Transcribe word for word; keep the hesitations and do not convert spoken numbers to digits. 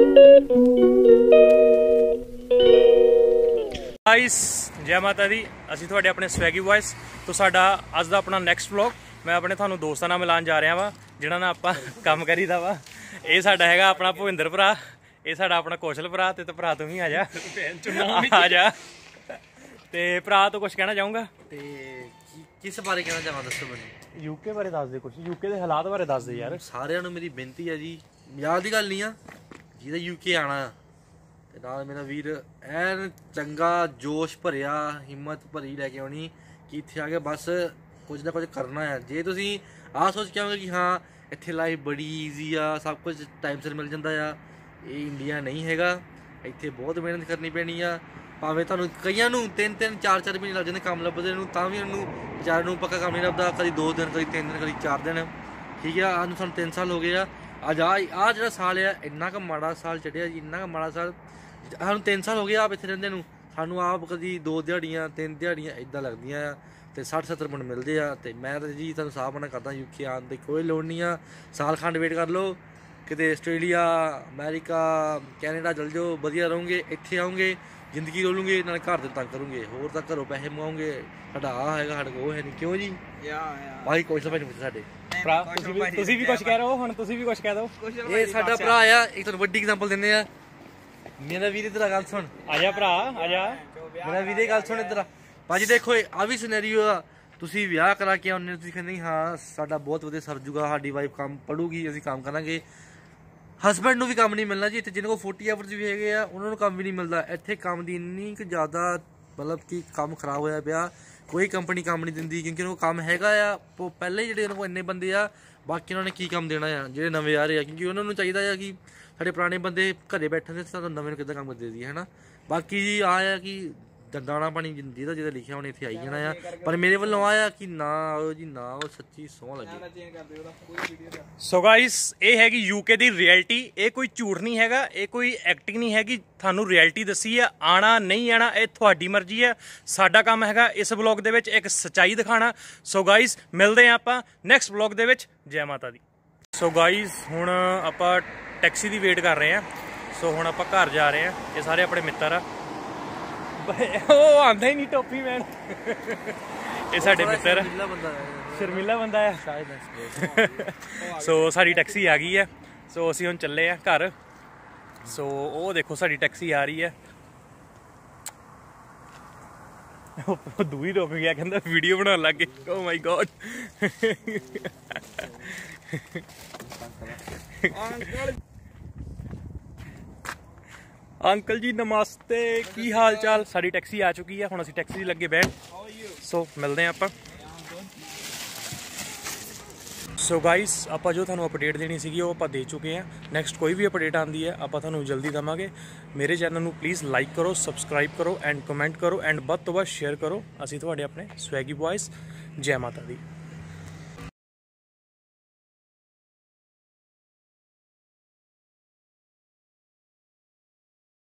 Guys जय माता दी, असीं तुहाडे अपने स्वैगी वॉइस तो साडा अज दा अपना नैक्सट व्लॉग मैं अपने तुहानूं दोस्तां नाल मिलान जा रहा वा जिन्हां नाल आपां काम करीदा वा। ये साडा हैगा अपना भुविंदर भरा, ये साडा अपना कौशल भरा ते भरा तूं भी आ जा आ जा ते भरा तो कुछ कहना चाहूँगा ते किस बारे कहना चाहां दसो मैनूं। यूके बारे दस दे, कुछ यूके दे हालात बारे दस दे यार। सारिਆਂ ਨੂੰ मेरी बेनती है जी, मजाक दी गल नहीं आ, ਜਿਹਦਾ यूके आना ते नाल मेरा वीर ਐਨ चंगा जोश भरिया हिम्मत भरी लैके आनी कि इत्थे आके बस कुछ ना कुछ करना है। जे तुसीं आ सोच के आओगे कि हाँ इत्थे लाइफ बड़ी ईजी आ, सब कुछ टाइम सिर मिल जाता आ, ये इंडिया नहीं हैगा। इत्थे बहुत मेहनत करनी पैनी आ, भावें तुहानूं कईयां नूं तीन तीन चार चार महीने लग जाते काम लभदे नूं, तां भी उन्होंने बेचारे नूं पक्का काम नहीं लभदा, कभी दो दिन कभी तीन दिन कभी चार दिन। ठीक है, अज सानूं तीन साल हो गए आ, अज आ आ जिहड़ा साल आ इन्ना क माड़ा साल चढ़िया जी, इन्ना क माड़ा साल सानूं तीन साल हो गए आप इत्थे रहिंदे नूं, सानूं आप कभी दो दिहाड़ियां तीन दिहाड़ियां इदां लगदियां आ ते सठ सत्तर मिनट मिलते आ। ते मैं तो जी तुहानूं साफ मना करदा यूके आने की कोई लोड़ नहीं आ, साल खंड वेट कर लो, किते आस्ट्रेलिया अमेरिका कैनेडा चल जाओ, वधिया रहोगे। इत्थे आओगे जिंदगी रोलूंगे नाले घर दे तंग करूंगे, होर तां घरों पैसे मंगाओगे, साडा आ हैगा साडे कोल है नहीं, क्यों जी भाई कौशल भाई पुੱਛ साडे ਭਰਾ ਤੁਸੀਂ ਵੀ ਤੁਸੀਂ ਵੀ ਕੁਝ ਕਹਿ ਰਹੇ ਹੋ, ਹੁਣ ਤੁਸੀਂ ਵੀ ਕੁਝ ਕਹਿ ਦਿਓ। ਇਹ ਸਾਡਾ ਭਰਾ ਆ, ਇੱਕ ਤੁਹਾਨੂੰ ਵੱਡੀ ਐਗਜ਼ਾਮਪਲ ਦਿੰਦੇ ਆ। ਮੇਰਾ ਵੀਰ ਇਧਰ ਗੱਲ ਸੁਣ, ਆ ਜਾ ਭਰਾ ਆ ਜਾ, ਮੇਰਾ ਵੀਰੇ ਗੱਲ ਸੁਣ ਇਧਰ ਭਾਜੀ। ਦੇਖੋ ਆ ਵੀ ਸਿਨੈਰੀਓ ਆ, ਤੁਸੀਂ ਵਿਆਹ ਕਰਾ ਕੇ ਆਉਂਦੇ, ਤੁਸੀਂ ਕਹਿੰਦੇ ਹਾਂ ਸਾਡਾ ਬਹੁਤ ਵਧੀਆ ਸਰ ਜੂਗਾ, ਸਾਡੀ ਵਾਈਫ ਕੰਮ ਪੜੂਗੀ, ਅਸੀਂ ਕੰਮ ਕਰਾਂਗੇ। ਹਸਬੈਂਡ ਨੂੰ ਵੀ ਕੰਮ ਨਹੀਂ ਮਿਲਣਾ ਜੀ ਇੱਥੇ, ਜਿਹਨਾਂ ਕੋਲ ਫੋਰਟੀ ਆਵਰਸ ਵੀ ਹੈਗੇ ਆ ਉਹਨਾਂ ਨੂੰ ਕੰਮ ਵੀ ਨਹੀਂ ਮਿਲਦਾ। ਇੱਥੇ ਕੰਮ ਦੀ ਇੰਨੀ ਕੁ ਜ਼ਿਆਦਾ ਮਤਲਬ ਕਿ ਕੰਮ ਖਰਾਬ ਹੋਇਆ ਪਿਆ, ਕੋਈ ਕੰਪਨੀ ਕੰਮ ਨਹੀਂ ਦਿੰਦੀ ਕਿਉਂਕਿ ਉਹਨਾਂ ਕੋਲ ਕੰਮ ਹੈਗਾ ਆ। ਪਹਿਲੇ ਜਿਹੜੇ ਉਹਨਾਂ ਕੋਲ ਇੰਨੇ ਬੰਦੇ ਆ, ਬਾਕੀ ਉਹਨਾਂ ਨੇ ਕੀ ਕੰਮ ਦੇਣਾ ਆ ਜਿਹੜੇ ਨਵੇਂ ਆ ਰਹੇ ਆ, ਕਿਉਂਕਿ ਉਹਨਾਂ ਨੂੰ ਚਾਹੀਦਾ ਆ ਕਿ ਸਾਡੇ ਪੁਰਾਣੇ ਬੰਦੇ ਘਰੇ ਬੈਠੇ ਨੇ ਤਾਂ ਨਵੇਂ ਨੂੰ ਕਿੱਦਾਂ ਕੰਮ ਕਰਦੇ ਸੀ, ਹੈ ਨਾ। ਬਾਕੀ ਜੀ ਆ ਆ ਕਿ ਦਾਣਾ ਪਾਣੀ ਜਿਹਦਾ ਜਿਹਦਾ ਲਿਖਿਆ ਉਹਨੇ ਇੱਥੇ ਆਈ ਜਾਣਾ ਆ, ਪਰ ਮੇਰੇ ਵੱਲੋਂ ਆਇਆ ਕਿ ਨਾ ਆਓ ਜੀ ਨਾ ਆਓ, ਸੱਚੀ ਸੋਹ ਲੱਗੇ। ਸੋ ਗਾਇਸ ਇਹ ਹੈਗੀ ਯੂਕੇ ਦੀ ਰਿਐਲਿਟੀ, ਇਹ ਕੋਈ ਝੂਠ ਨਹੀਂ ਹੈਗਾ, ਇਹ ਕੋਈ ਐਕਟਿੰਗ ਨਹੀਂ ਹੈਗੀ, ਤੁਹਾਨੂੰ ਰਿਐਲਿਟੀ ਦੱਸੀ ਆ। ਆਣਾ ਨਹੀਂ ਆਣਾ ਇਹ ਤੁਹਾਡੀ ਮਰਜ਼ੀ ਹੈ, ਸਾਡਾ ਕੰਮ ਹੈਗਾ ਇਸ ਵਲੌਗ ਦੇ ਵਿੱਚ ਇੱਕ ਸੱਚਾਈ ਦਿਖਾਣਾ। ਸੋ ਗਾਇਸ ਮਿਲਦੇ ਹਾਂ ਆਪਾਂ ਨੈਕਸਟ ਵਲੌਗ ਦੇ ਵਿੱਚ, ਜੈ ਮਾਤਾ ਦੀ। ਸੋ ਗਾਇਸ ਹੁਣ ਆਪਾਂ ਟੈਕਸੀ ਦੀ ਵੇਟ ਕਰ ਰਹੇ ਹਾਂ, ਸੋ ਹੁਣ ਆਪਾਂ ਘਰ ਜਾ ਰਹੇ ਹਾਂ। ਇਹ ਸਾਰੇ ਆਪਣੇ ਮਿੱਤਰ ਆ, ਉਹ ਆਂਦਾ ਹੀ ਨਹੀਂ ਟੋਪੀ ਮੈਨ, ਇਹ ਸਾਡੇ ਮਿੱਤਰ ਸ਼ਰਮੀਲਾ ਬੰਦਾ ਆ ਸ਼ਾਇਦ। ਸੋ ਸਾਡੀ ਟੈਕਸੀ ਆ ਗਈ ਹੈ, ਸੋ ਅਸੀਂ ਹੁਣ ਚੱਲੇ ਆ ਘਰ। ਸੋ ਉਹ ਦੇਖੋ ਸਾਡੀ ਟੈਕਸੀ ਆ ਰਹੀ ਹੈ, ਉਹ ਦੂਈ ਰੁਕ ਗਿਆ, ਕਹਿੰਦਾ ਵੀਡੀਓ ਬਣਾਉਣ ਲੱਗ ਗਏ। ਓ ਮਾਈ ਗॉड। अंकल जी नमस्ते, की हाल चाल। साड़ी टैक्सी आ चुकी है, हुण असीं टैक्सी लगे बैठ, सो मिलते हैं आपां। सो गाइस आपां जो तुहानूं अपडेट देनी सीगी वो आपां दे चुके हैं। नैक्सट कोई भी अपडेट आती है आपां तुहानूं जल्दी देवांगे। मेरे चैनल नूं प्लीज़ लाइक करो, सबसक्राइब करो एंड कमेंट करो एंड वध तों वध शेयर करो। असीं तुहाडे अपने स्वैगी बॉयज़, जय माता दी।